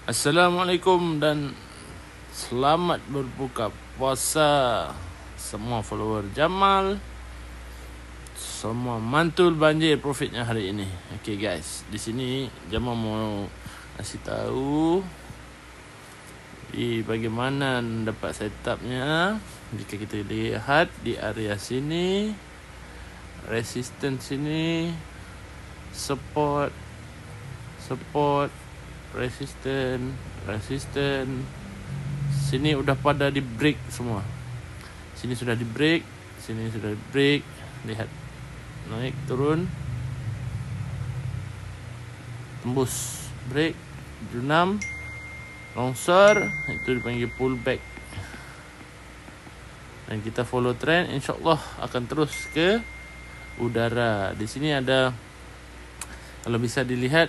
Assalamualaikum dan selamat berbuka puasa semua follower Jamal, semua mantul banjir profitnya hari ini. Okay guys, di sini Jamal mau kasih tahu bagaimana dapat setupnya. Jika kita lihat di area sini, resistance sini, support, resisten. Sini udah pada di break semua. Sini sudah di break, sini sudah di break. Lihat, naik turun, tembus break, junam, longsor, itu dipanggil pullback. Dan kita follow trend, insyaallah akan terus ke udara. Di sini ada, kalau bisa dilihat,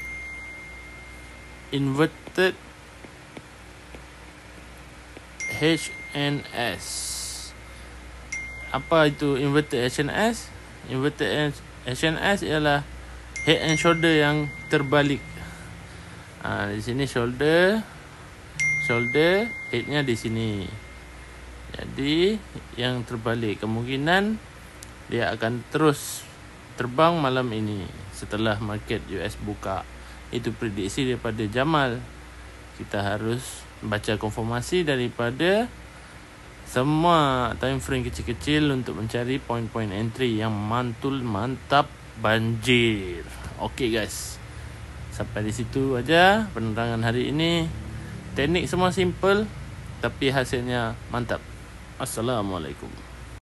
inverted HNS. Apa itu inverted HNS? Inverted HNS ialah head and shoulder yang terbalik. Di sini shoulder, headnya di sini. Jadi yang terbalik, kemungkinan dia akan terus terbang malam ini setelah market US buka. Itu prediksi daripada Jamal. Kita harus baca konfirmasi daripada semua time frame kecil-kecil untuk mencari point-point entry yang mantul mantap banjir. Okay guys, sampai di situ aja penerangan hari ini. Teknik semua simple tapi hasilnya mantap. Assalamualaikum.